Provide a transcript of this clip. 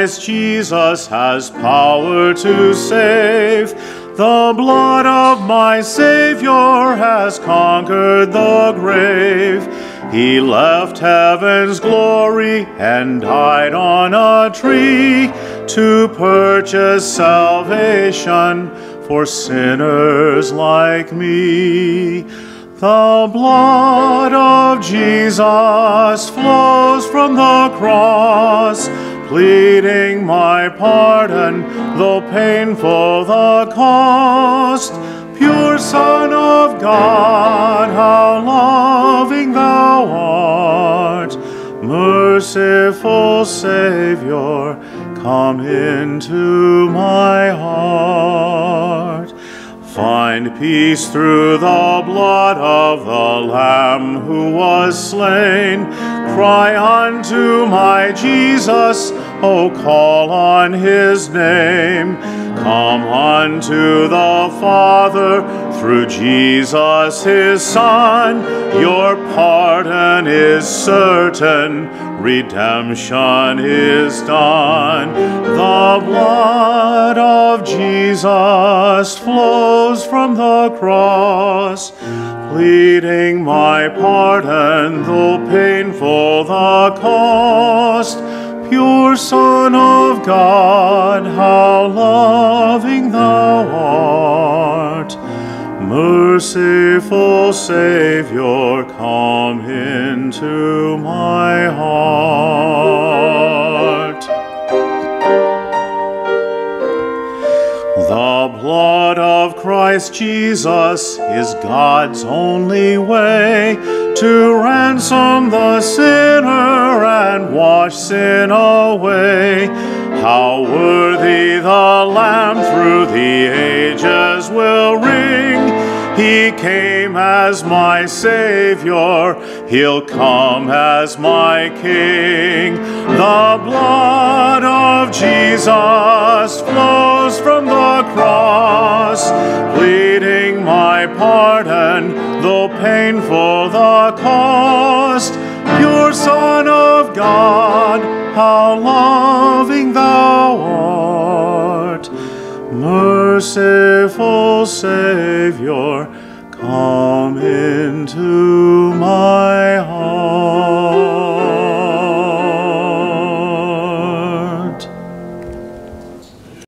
Christ Jesus has power to save. The blood of my Savior has conquered the grave. He left heaven's glory and died on a tree to purchase salvation for sinners like me. The blood of Jesus flows from the cross, pleading my pardon, though painful the cost. Pure Son of God, how loving thou art! Merciful Savior, come into my heart. Find peace through the blood of the Lamb who was slain. Cry unto my Jesus, O call on his name. Come unto the Father through Jesus his Son. Your pardon is certain, redemption is done. The blood of Jesus flows from the cross, pleading my pardon, though painful the cost. Pure Son of God, how loving thou art! Merciful Savior, come into my heart. The blood of Christ Jesus is God's only way to ransom the sinner and wash sin away. How worthy the Lamb through the ages will ring. He came as my Savior, he'll come as my King. The blood of Jesus flows from the cross, pleading my pardon, though painful the cost. Pure Son of God, how loving thou art! Merciful Savior, come into